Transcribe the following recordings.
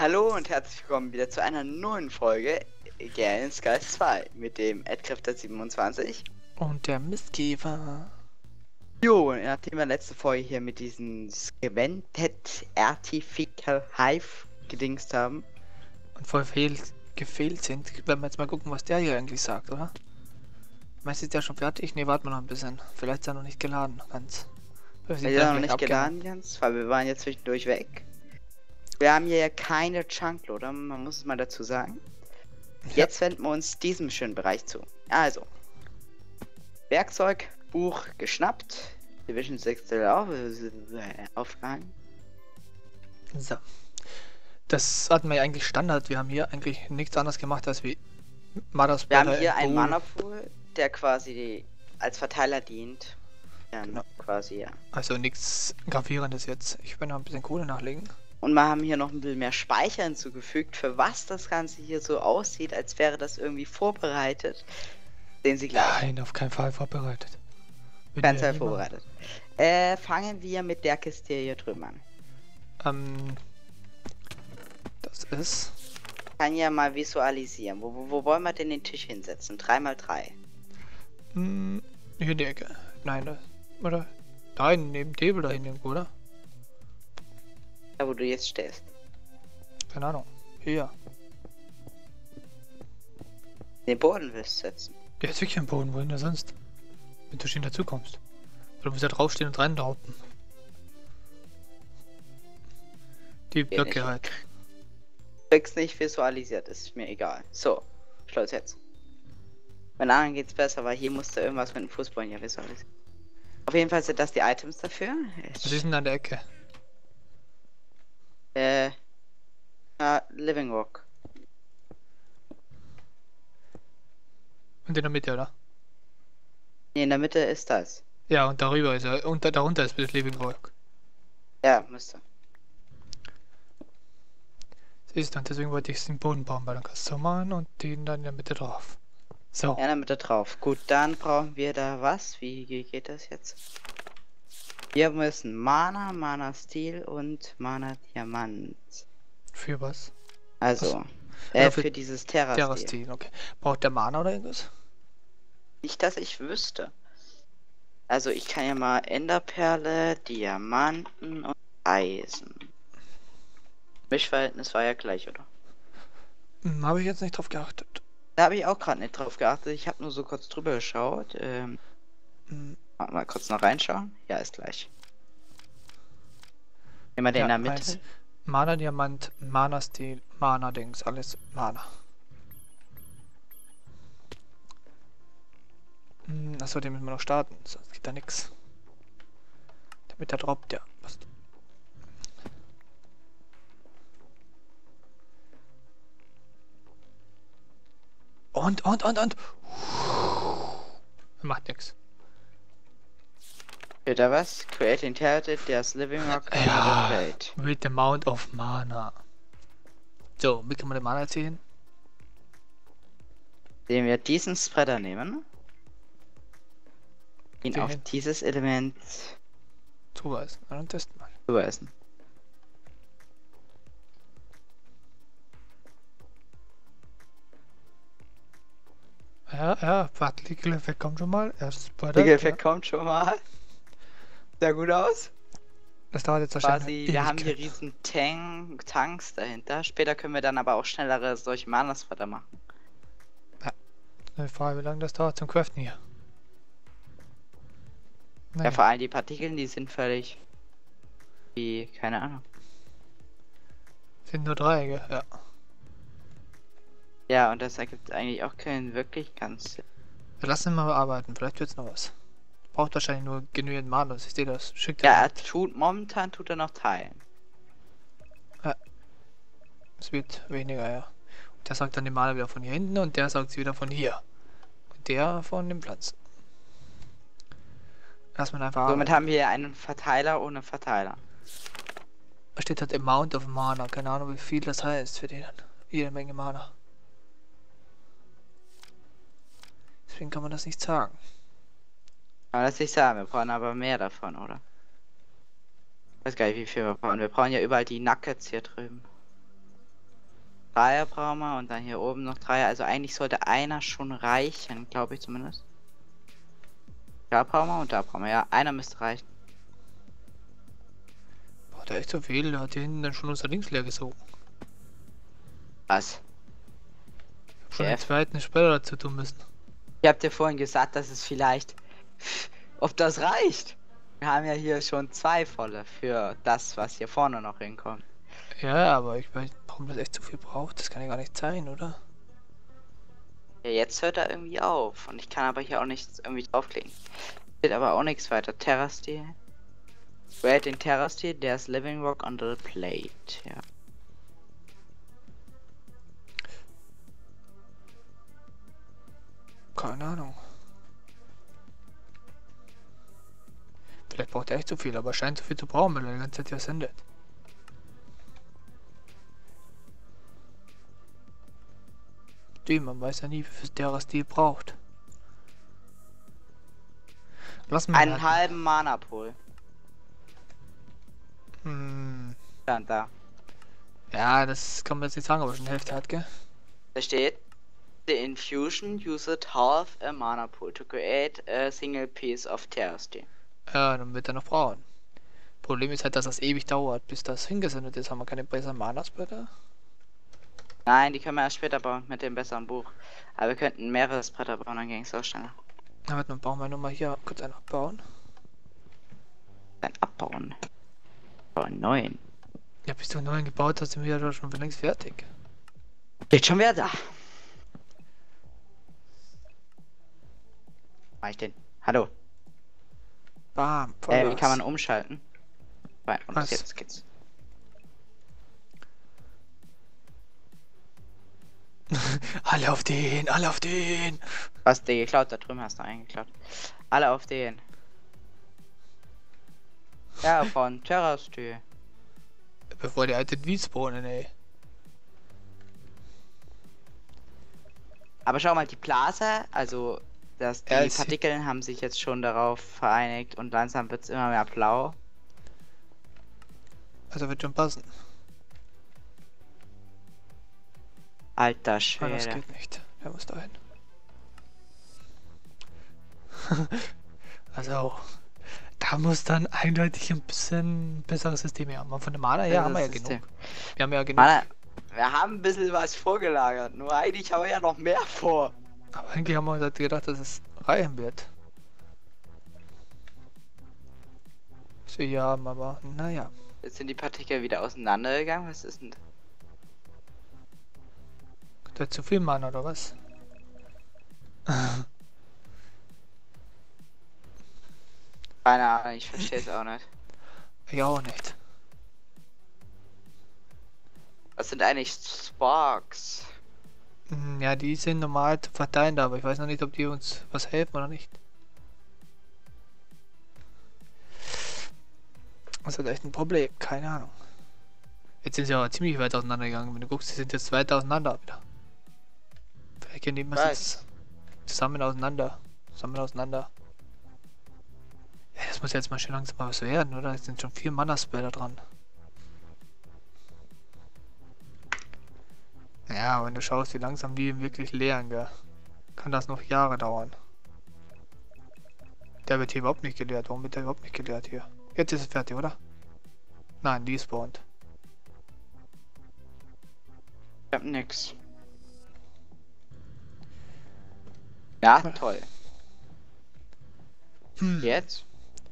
Hallo und herzlich willkommen wieder zu einer neuen Folge Gale in Skies 2 mit dem Adcrafter27 und der Mistkäfer. Jo, nachdem wir letzte Folge hier mit diesen Scemented Artificial Hive gedingst haben. Und voll gefehlt sind, werden wir jetzt mal gucken, was der hier eigentlich sagt, oder? Meinst du, ist der schon fertig? Ne, warten wir noch ein bisschen. Vielleicht ist er noch nicht geladen, ganz. Wir sind noch nicht geladen, ganz, weil wir waren jetzt zwischendurch weg. Wir haben hier ja keine Chunkloader, man muss es mal dazu sagen. Jetzt wenden wir uns diesem schönen Bereich zu. Also, Werkzeug, Buch geschnappt, Division 6 aufgehangen. So. Das hatten wir ja eigentlich Standard. Wir haben hier eigentlich nichts anderes gemacht, als wie Mothers Wir haben hier einen Mana-Pool, der quasi als Verteiler dient. Genau. Quasi, ja. Also nichts Gravierendes jetzt. Ich will noch ein bisschen Kohle nachlegen. Und wir haben hier noch ein bisschen mehr Speicher hinzugefügt, für was das Ganze hier so aussieht, als wäre das irgendwie vorbereitet. Sehen Sie gleich. Nein, auf keinen Fall vorbereitet. Kein Fall vorbereitet. Fangen wir mit der Kiste hier drüben an. Das ist... Ich kann ja mal visualisieren. Wo wollen wir denn den Tisch hinsetzen? 3x3. Hier in die Ecke. Nein, das... Oder? Nein, neben Table da hinten irgendwo, oder? Da, wo du jetzt stehst. Keine Ahnung. Hier. Den Boden willst du setzen. Der ist wirklich am Boden, wohin denn sonst? Wenn du schön dazu kommst. Du musst ja draufstehen und reindaupen. Die Blöcke halt. Krieg's nicht visualisiert, ist mir egal. So, Schluss jetzt. Bei anderen geht's besser, weil hier musst du irgendwas mit dem Fußballen ja visualisieren. Auf jeden Fall sind das die Items dafür. Was ist denn an der Ecke? Living Rock. Und in der Mitte, oder? Nee, in der Mitte ist das. Ja, und darüber ist er. Und darunter ist das Living Rock. Ja, müsste. Siehst du, und deswegen wollte ich den Boden bauen, weil dann kannst du so machen und den dann in der Mitte drauf. So. Ja, in der Mitte drauf. Gut, dann brauchen wir da was. Wie geht das jetzt? Wir müssen Mana, Mana Steel und Mana Diamant. Für was? Also, für dieses Terra Stil, okay. Braucht der Mana oder irgendwas? Nicht, dass ich wüsste. Also, ich kann ja mal Enderperle, Diamanten und Eisen. Mischverhältnis war ja gleich, oder? Habe ich jetzt nicht drauf geachtet. Da habe ich auch gerade nicht drauf geachtet. Ich habe nur so kurz drüber geschaut. Mal kurz noch reinschauen. Ja, ist gleich. Nehmen wir den in der Mitte. Mana Diamant, Mana Steel, Mana Dings, alles Mana. Achso, den müssen wir noch starten, sonst geht da nix. Damit der droppt, ja. Passt. Und. Macht nix. Steht da was? Create inherited, there's living rock ja, plate. With the amount of Mana. So, wie kann man den Mana ziehen? Indem wir diesen Spreader nehmen. Ihn auf dieses Element zuweisen. Dann testen mal. Zuweisen. Ja, Partikeleffekt kommt schon mal. Partikeleffekt kommt schon mal. Sehr gut aus. Das dauert jetzt wahrscheinlich. Wir haben hier riesen Tanks dahinter. Später können wir dann aber auch schnellere solche Mana-Spreader machen. Ja. Die Frage, wie lange das dauert zum Craften hier. Naja. Ja, vor allem die Partikeln, die sind völlig... wie, keine Ahnung. Sind nur Dreiecke, ja. Ja, und das ergibt eigentlich auch keinen wirklich ganz... Wir lassen ihn mal bearbeiten, vielleicht wird's noch was. Braucht wahrscheinlich nur genügend Mana, ich sehe das. Schickt ja, momentan tut er noch teilen. Ja. Es wird weniger, ja. Und der sagt dann die Mana wieder von hier hinten und der sagt sie wieder von hier. Und der von den Pflanzen. Lass man einfach somit haben wir einen Verteiler ohne Verteiler. Da steht halt Amount of Mana, keine Ahnung wie viel das heißt für den. Jede Menge Mana. Deswegen kann man das nicht sagen. Kann man das nicht sagen, wir brauchen aber mehr davon, oder? Ich weiß gar nicht, wie viel wir brauchen. Wir brauchen ja überall die Nuggets hier drüben. Dreier brauchen wir und dann hier oben noch Dreier. Also eigentlich sollte einer schon reichen, glaube ich zumindest. Da brauchen wir und da brauchen wir. Ja, einer müsste reichen. Boah, da echt so viel. Der hat hier hinten dann schon unser Links leer gesogen. Was? Schon den zweiten Spieler dazu tun müssen. Ich hab dir vorhin gesagt, dass es vielleicht... Ob das reicht? Wir haben ja hier schon 2 volle für das, was hier vorne noch hinkommt. Ja, aber ich weiß, warum das echt so viel braucht, das kann ja gar nicht sein, oder? Ja, jetzt hört er irgendwie auf. Und ich kann aber hier auch nichts irgendwie draufklicken. Steht aber auch nichts weiter. Terra-Stil. Wer hat den Terra-Stil? There's living rock on the plate. Ja. Keine Ahnung. Vielleicht braucht er echt zu viel, aber scheint zu viel zu brauchen, weil er die ganze Zeit hier sendet. Man weiß ja nie, wie viel der Stil braucht. Lass mal einen halben Mana-Pool. Stand da. Ja, das kann man jetzt nicht sagen, aber schon Hälfte hat, gell? Da steht: The infusion used half a mana pool to create a single piece of Terra Steel. Ja, dann wird er noch brauchen. Problem ist halt, dass das ewig dauert, bis das hingesendet ist. Haben wir keine besseren Mana-Splitter? Nein, die können wir erst später bauen mit dem besseren Buch. Aber wir könnten mehrere Splitter bauen, dann ging es auch schneller. Na, dann bauen wir nochmal hier kurz einen abbauen. Dann abbauen. Bauen 9. Ja, bis du einen neuen gebaut hast, sind wir ja schon längst fertig. Geht schon wieder da. Mach ich den? Hallo. Bam. Wie kann man umschalten? Und Was? jetzt geht's. Alle auf den, alle auf den! Was dir geklaut? Da drüben hast du eingeklaut. Alle auf den. Ja, von Terrastür. Bevor die alte Wies spawnen, ey. Aber schau mal, die Blase, also die Partikeln haben sich jetzt schon darauf vereinigt und langsam wird es immer mehr blau. Also wird schon passen. Alter Ah, Schwede. das geht nicht. Der muss da hin. Also, da muss dann eindeutig ein bisschen besseres System her haben. Aber von der Mana her haben wir ja genug. Wir haben ja genug. Mana, wir haben ein bisschen was vorgelagert, nur eigentlich haben wir ja noch mehr vor. Aber eigentlich haben wir uns halt gedacht, dass es reichen wird. So, ja, aber naja. Jetzt sind die Partikel wieder auseinandergegangen. Was ist denn das? Der hat zu viel Mana oder was? Keine Ahnung, ich verstehe es auch nicht. Ich auch nicht. Was sind eigentlich Sparks? Ja, die sind normal zu verteilen da, aber ich weiß noch nicht, ob die uns was helfen oder nicht. Das ist echt ein Problem, keine Ahnung. Jetzt sind sie aber ziemlich weit auseinandergegangen. Wenn du guckst, die sind jetzt weit auseinander wieder. Vielleicht gehen die immer zusammen auseinander. Ja, das muss jetzt mal schön langsam mal was werden, oder? Es sind schon 4 Mana-Spieler dran. Ja, wenn du schaust, wie langsam die wirklich leeren, gell, kann das noch Jahre dauern. Der wird hier überhaupt nicht geleert. Warum wird der überhaupt nicht geleert hier? Jetzt ist es fertig, oder? Nein, die spawnt. Ich hab nix. Ja, toll. Jetzt?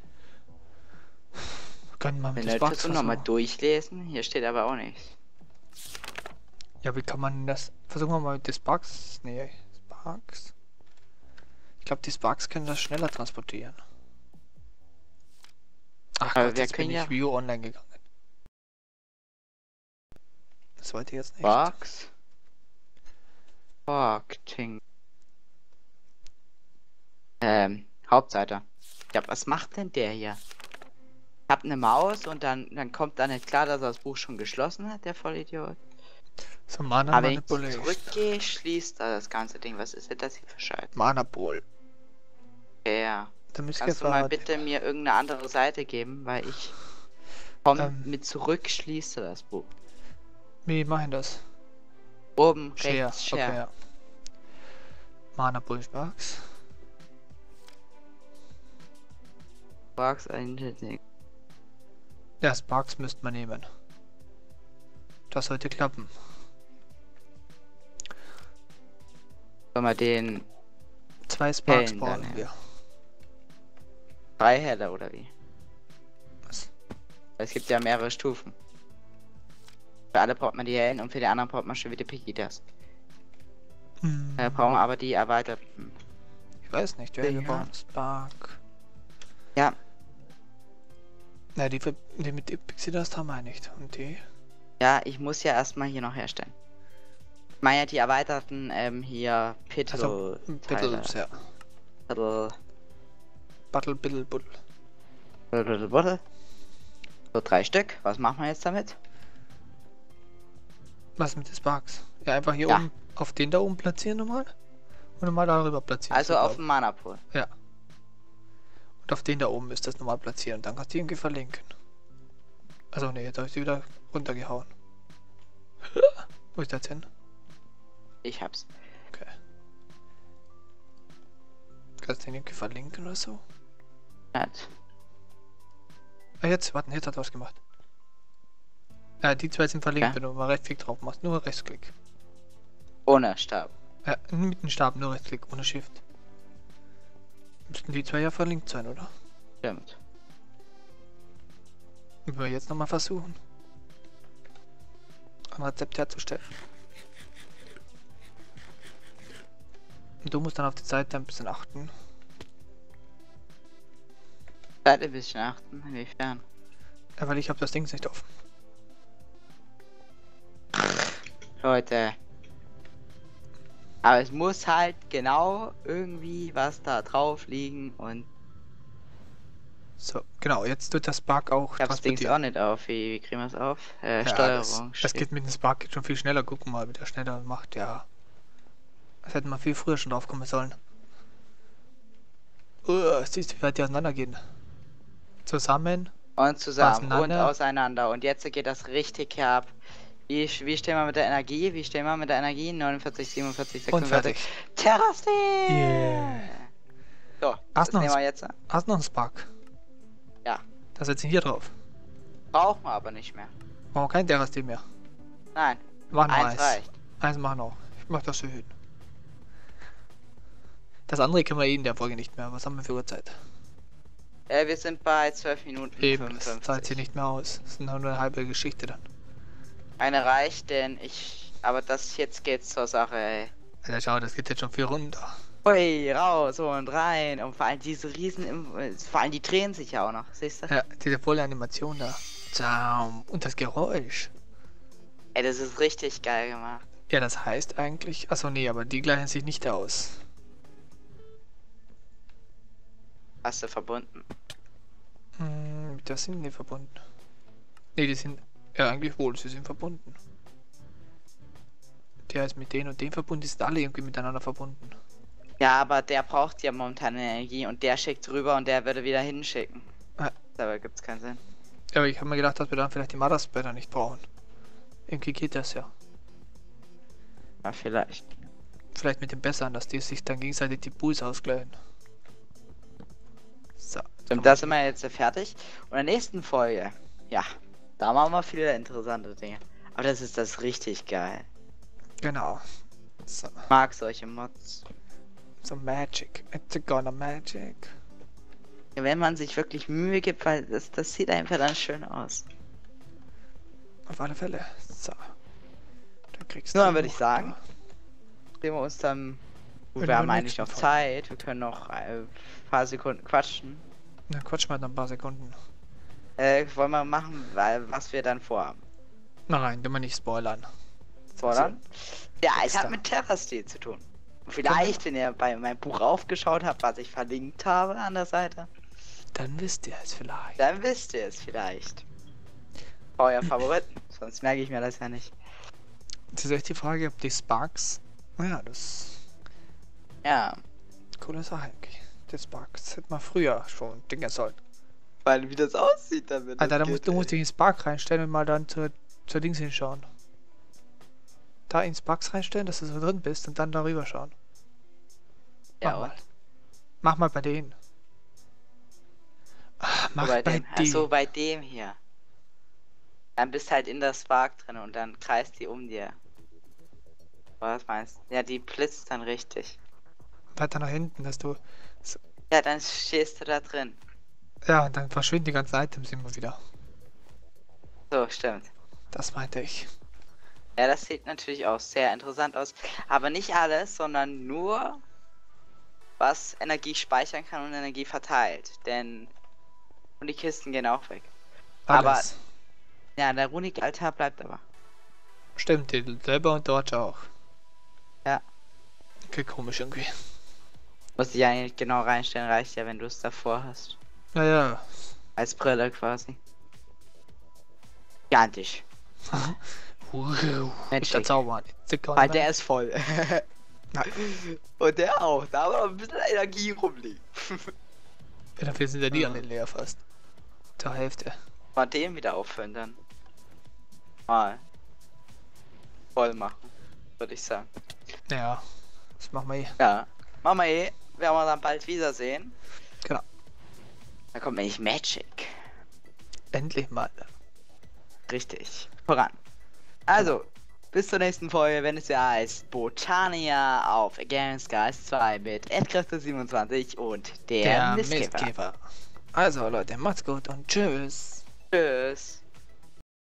Können wir mit Den den Sparks du nochmal durchlesen? Hier steht aber auch nichts. Ja, wie kann man das... Versuchen wir mal mit den Sparks... Nee, Sparks... Ich glaube, die Sparks können das schneller transportieren. Ach aber Gott, wir jetzt können bin ich View online gegangen. Das wollte ich jetzt nicht. Sparks? Sparking. Hauptseite. Ja, was macht denn der hier? Ich hab eine Maus und dann kommt da nicht klar, dass er das Buch schon geschlossen hat, der Vollidiot. So, Mana Aber wenn ich Manipulation. zurückgehe, schließt er das ganze Ding. Was ist denn das hier für Scheiße? Mana-Pool. Ja. Da müsst Kannst du mal bitte mir irgendeine andere Seite geben, weil ich komm mit zurück, schließe das Buch. Wie machen das? Oben, Share. rechts, Share. Okay, ja. Mana Bull Sparks. Sparks einschätzen. Ja, Sparks müsste man nehmen. Das sollte klappen. Sollen wir den 2 Sparks Hellen brauchen dann, wir. 3 Helle oder wie? Was? Es gibt ja mehrere Stufen. Für alle braucht man die Hellen und für die anderen braucht man schon wieder Pikitas. Wir brauchen aber die erweiterten. Ich weiß nicht, wer wir brauchen Spark. Ja. Na, die mit Pixie Dust haben wir nicht. Und die? Ja, ich muss ja erstmal hier noch herstellen. Ich meine ja die erweiterten, hier, Also, Biddles, ja. Battle, Biddle, Buddle. So 3 Stück. Was machen wir jetzt damit? Was mit den Sparks? Ja, einfach hier oben auf den da oben platzieren nochmal. Und nochmal darüber platzieren. Also auf dem Mana Pool. Ja. Und auf den da oben ist das nochmal platzieren. Dann kannst du irgendwie verlinken. Also ne, jetzt habe ich sie wieder runtergehauen. Wo ist das hin? Ich hab's. Okay. Kannst du den irgendwie verlinken oder so? Nicht. Ah, jetzt, warten, jetzt hat er was gemacht. Ja, die 2 sind verlinkt, wenn du mal Rechtsklick drauf machst. Nur Rechtsklick. Ohne Stab. Ja, mit dem Stab, nur Rechtsklick, ohne Shift. Müssten die 2 ja verlinkt sein, oder? Stimmt. Wenn wir jetzt nochmal versuchen, ein Rezept herzustellen. Und du musst dann auf die Seite ein bisschen achten. Seid ein bisschen achten, inwiefern? Ja, weil ich habe das Ding nicht offen. Leute. Aber es muss halt genau irgendwie was da drauf liegen und... So, genau, jetzt wird der Spark auch ich hab's Dings auch nicht auf. Wie kriegen wir es auf? Steuerung. Das geht mit dem Spark jetzt schon viel schneller. Guck mal, wie der schneller macht, ja. Das hätten wir viel früher schon drauf kommen sollen. Siehst du, wie weit die auseinandergehen? Zusammen. Und zusammen und auseinander. Und jetzt geht das richtig herab. Wie stehen wir mit der Energie? 49, 47, 46. Und fertig. Terrastin! Yeah. So, das nehmen wir jetzt. Hast noch einen Spark? Ja. Das setzen wir hier drauf. Brauchen wir aber nicht mehr. Brauchen wir kein Terrastin mehr. Nein. Machen wir eins reicht. Eins machen auch. Ich mach das so hin. Das andere können wir in der Folge nicht mehr. Was haben wir für Uhrzeit? Wir sind bei 12 Minuten. Eben, 55. Das zahlt sich nicht mehr aus. Das ist nur eine halbe Geschichte dann. Eine reicht, denn aber das jetzt geht's zur Sache, ey. Alter, schau, das geht jetzt schon viel runter. Hui, raus und rein. Und vor allem diese vor allem die drehen sich ja auch noch, siehst du? Ja, diese volle Animation da. Zaum. Und das Geräusch. Ey, das ist richtig geil gemacht. Ja, das heißt eigentlich... Achso, nee, aber die gleichen sich nicht aus. Hast du verbunden? Mit was sind die verbunden? Nee, die sind... Ja, eigentlich wohl, sie sind verbunden. Der ist mit denen und dem verbunden, die sind alle irgendwie miteinander verbunden. Ja, aber der braucht ja momentan Energie und der schickt rüber und der würde wieder hinschicken. Ja. Dabei gibt's keinen Sinn. Ja, aber ich habe mir gedacht, dass wir dann vielleicht die Mother Spreader nicht brauchen. Irgendwie geht das ja. Ja, vielleicht. Vielleicht mit dem Besseren, dass die sich dann gegenseitig die Pools ausgleichen. So. Und da sind wir jetzt fertig. Und in der nächsten Folge, ja, da machen wir viele interessante Dinge. Aber das ist das richtig geil. Genau. So. Ich mag solche Mods. So Magic. It's gonna Magic. Ja, wenn man sich wirklich Mühe gibt, weil das sieht einfach dann schön aus. Auf alle Fälle. So. Dann kriegst du. Dann würde ich sagen, sehen wir uns dann. Wir haben eigentlich noch Zeit. Wir können noch ein paar Sekunden quatschen. Dann quatschen wir noch ein paar Sekunden. Wollen wir machen, was wir dann vorhaben? Nein, können wir nicht spoilern. Spoilern? Ja, es hat mit Terrastin zu tun. Vielleicht, wenn ihr bei meinem Buch aufgeschaut habt, was ich verlinkt habe an der Seite. Dann wisst ihr es vielleicht. Euer Favoriten, sonst merke ich mir das ja nicht. Das ist echt die Frage, ob die Sparks... Naja, das... Ja. Coole Sache eigentlich. Die Sparks hätte man früher schon Dinge sollen. Weil wie das aussieht damit. Alter, du musst den Spark reinstellen und mal dann zur Dings hinschauen. da ins Bugs reinstellen, dass du so drin bist und dann darüber schauen. Ja, Mach und? mal. Mach mal bei denen. Mach bei bei dem. denen. Achso, bei dem hier. Dann bist halt in der Spark drin und dann kreist die um dir. Was meinst du? Ja, die blitzt dann richtig. Weiter nach hinten, dass du... Ja, dann stehst du da drin. Ja, und dann verschwinden die ganzen Items immer wieder. So, stimmt. Das meinte ich. Ja, das sieht natürlich auch sehr interessant aus. Aber nicht alles, sondern nur, was Energie speichern kann und Energie verteilt. Denn... Und die Kisten gehen auch weg. Alles. Aber... Ja, der Runik-Altar bleibt aber. Stimmt, die selber und Dodge auch. Ja. Okay, komisch irgendwie. Muss ich eigentlich genau reinstellen, reicht ja, wenn du es davor hast. Naja. Als Brille quasi. Gigantisch. Ich kann zaubern. Weil der ist voll. Und der auch. Da haben wir ein bisschen Energie rumliegen. Ja, dafür sind ja die alle leer fast. Zur Hälfte. Mal den wieder auffüllen dann. Mal. Voll machen. Würde ich sagen. Ja. Das machen wir eh. Ja. Machen wir eh. Werden wir dann bald wiedersehen. Genau. Da kommt nämlich Magic. Endlich mal. Richtig. Voran. Also, bis zur nächsten Folge, wenn es ja heißt Botania auf Against Guys 2 mit Edcraft27 und der Mistkäfer. Also Leute, macht's gut und tschüss. Tschüss.